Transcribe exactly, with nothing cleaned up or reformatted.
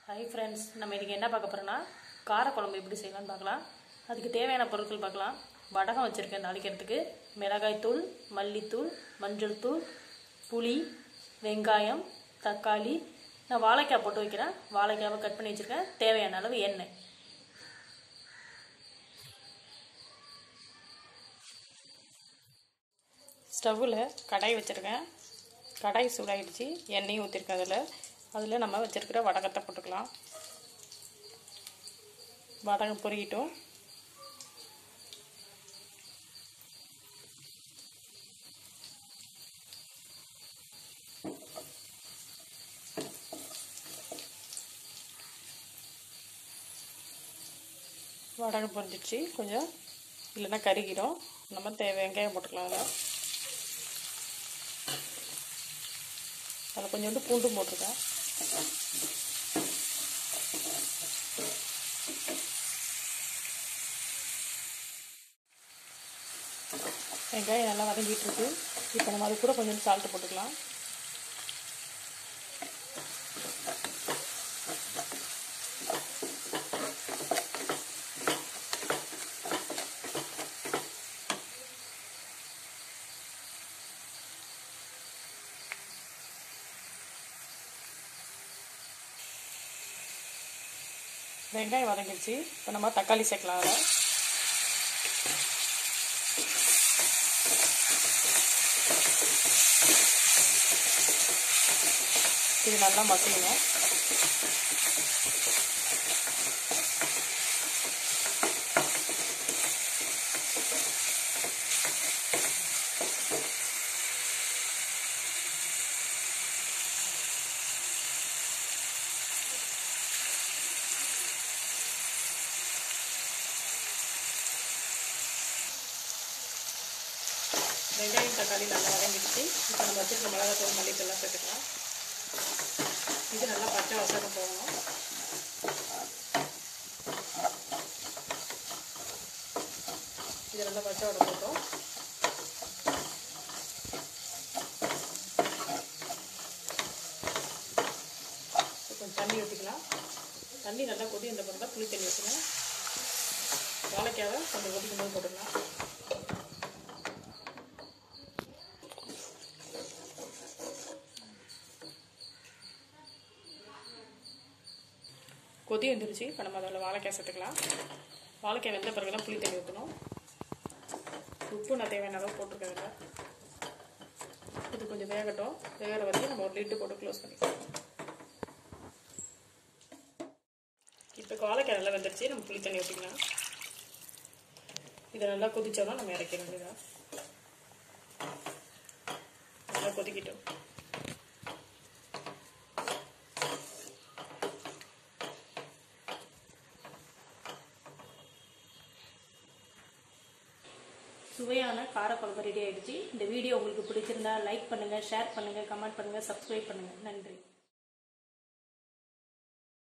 Hi friends, நம்ம இன்றைக்கி என்ன பார்க்க போகிறோன்னா காரக்குழம்பு எப்படி செய்யலாம்னு பார்க்கலாம். அதுக்கு தேவையான பொருட்கள் பார்க்கலாம். வடகம் வச்சுருக்கேன் தாளிக்கிறதுக்கு, மிளகாய்த்தூள், மல்லித்தூள், மஞ்சள் தூள், புளி, வெங்காயம், தக்காளி. நான் வாழைக்காய் போட்டு வைக்கிறேன். வாழைக்காவை கட் பண்ணி வச்சுருக்கேன். தேவையான அளவு எண்ணெய். ஸ்டவ்வில் கடாய் வச்சுருக்கேன். கடாய் சூடாகிடுச்சு. எண்ணெயும் ஊற்றிருக்கேன். அதில் அதில் நம்ம வச்சுருக்கிற வடகத்தை போட்டுக்கலாம். வடகம் பொரிக்கிட்டோம். வடகம் பொரிஞ்சிடுச்சு. கொஞ்சம் இல்லைன்னா கருகிடும். நம்ம தேவை வெங்காயம் போட்டுக்கலாம். அதில் அதில் கொஞ்சோண்டு பூண்டும் போட்டிருக்கேன். வெங்காயம் நல்லா வதங்கிட்டு இருக்கு. இப்போ நம்ம அது கூட கொஞ்சோண்டு சால்ட்டு போட்டுக்கலாம். வெங்காயம் வதங்கிடுச்சு. இப்போ நம்ம தக்காளி சேர்க்கலாம். அதில் இது நல்லா மசியணும். வெங்காயம் தக்காளி நல்லா வதங்கிடுச்சு. இப்போ நம்ம வச்சுருக்க மிளகாத்தூள், மல்லித்தூள்லாம் சேர்த்துக்கலாம். இது நல்லா பச்சை வாசனை போகணும். இது நல்லா பச்சை வடை போட்டோம். கொஞ்சம் தண்ணி ஊற்றிக்கலாம். தண்ணி நல்லா கொதி இந்த பிறகு புளி தண்ணி ஊற்றணும். வாழைக்காவை கொஞ்சம் கொதிக்கும் போது போட்டுக்கலாம். கொதி வந்துருச்சு. இப்போ நம்ம அதில் வாழைக்காய் சேர்த்துக்கலாம். வாழைக்காய் வெந்த பிறகு தான் புளி தண்ணி ஊற்றணும். உப்பு நான் தேவையான அளவு போட்டிருக்கேன். இது கொஞ்சம் வேகட்டும். வேகிற வரைக்கும் நம்ம ஒரு லிட்டு போட்டு க்ளோஸ் பண்ணிக்கலாம். இப்போ வாழைக்காய் நல்லா வெந்துருச்சு. நம்ம புளி தண்ணி ஊற்றிக்கலாம். இதை நல்லா கொதிச்சோம்னா நம்ம இறக்கிட வேண்டியதான். நல்லா கொதிக்கிட்டோம். சுவையான காரக்குழம்பு ரெடி ஆகிடுச்சு. இந்த வீடியோ உங்களுக்கு பிடிச்சிருந்தா லைக் பண்ணுங்கள், ஷேர் பண்ணுங்கள், கமெண்ட் பண்ணுங்கள், சப்ஸ்கிரைப் பண்ணுங்கள். நன்றி.